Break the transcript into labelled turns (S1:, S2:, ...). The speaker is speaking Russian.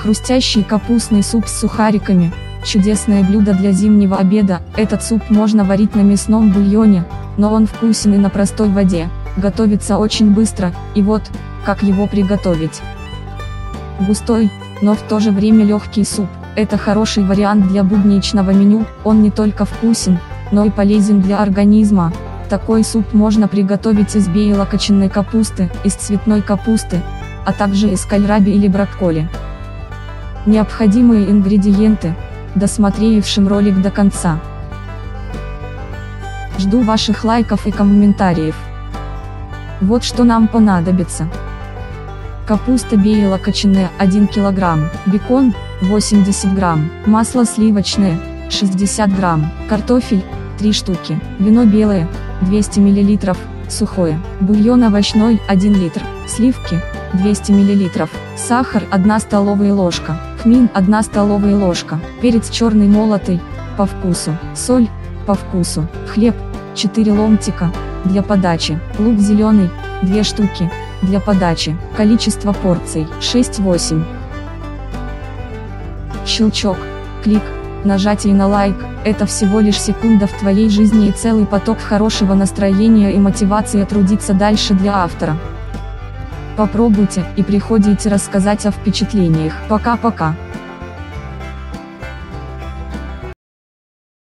S1: Хрустящий капустный суп с сухариками – чудесное блюдо для зимнего обеда. Этот суп можно варить на мясном бульоне, но он вкусен и на простой воде, готовится очень быстро, и вот, как его приготовить. Густой, но в то же время легкий суп – это хороший вариант для будничного меню, он не только вкусен, но и полезен для организма. Такой суп можно приготовить из белокочанной капусты, из цветной капусты, а также из кальраби или брокколи. Необходимые ингредиенты, досмотревшим ролик до конца. Жду ваших лайков и комментариев. Вот что нам понадобится. Капуста белокочанная 1 кг, бекон 80 грамм, масло сливочное 60 грамм, картофель 3 штуки, вино белое 200 мл, сухое, бульон овощной 1 литр, сливки 200 мл, сахар 1 столовая ложка, хмель 1 столовая ложка, перец черный молотый по вкусу, соль по вкусу, хлеб 4 ломтика для подачи, лук зеленый 2 штуки для подачи, количество порций 6-8. Щелчок, клик, нажатие на лайк – это всего лишь секунда в твоей жизни и целый поток хорошего настроения и мотивации трудиться дальше для автора. Попробуйте и приходите рассказать о впечатлениях. Пока-пока.